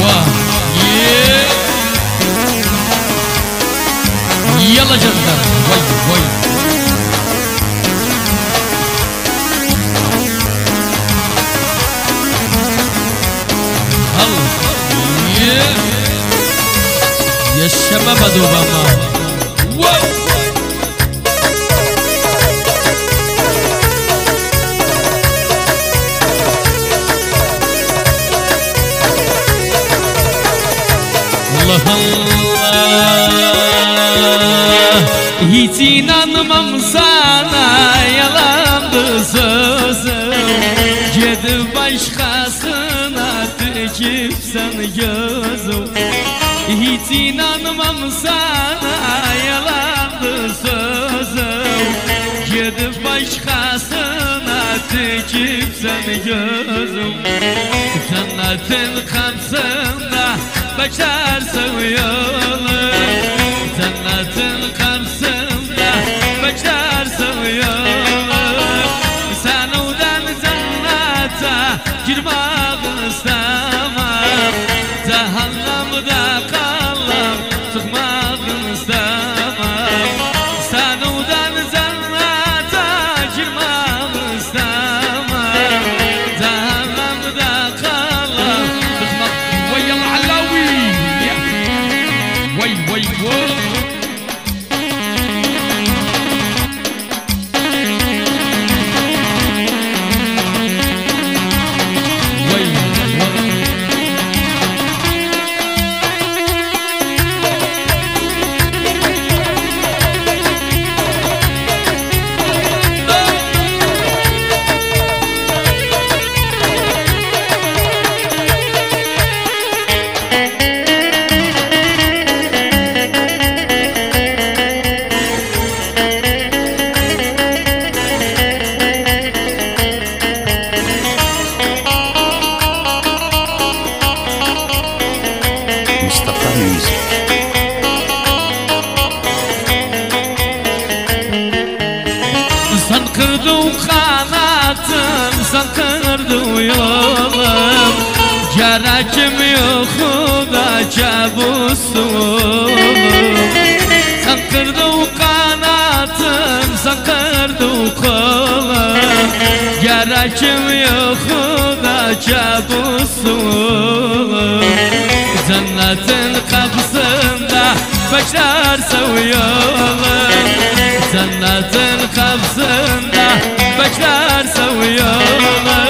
Vah. Yalla canlar. Vay vay. Al. يا الشباب دوبما. Vay. Allah Allah, hiç inanmam sana, yalandı sözüm. Gidip başkasına dikipsen gözüm. Hiç inanmam sana, yalandı sözüm. Gidip başkasına dikipsen gözüm. Cennetin kapısında bekar seviyorum. Cennetin karşısında bekar seviyorum. Sen odan cennete girmek istemem. Cehennemde kalıp çıkmak istemem. Sen odan cennete girmek istemem. Cehennemde kalıp çıkmak. Vay Alawi. Vay vay vay. Mustafa Music. Sen kırdın kanatım, sen kırdın yolum. Gerekim yok da kabusum. Sen kırdın kanatım, sen kırdın kolum. Gerekim yok da kabusum. Cennetin kapısında bekar seviyorum. Cennetin kapısında bekar seviyorum.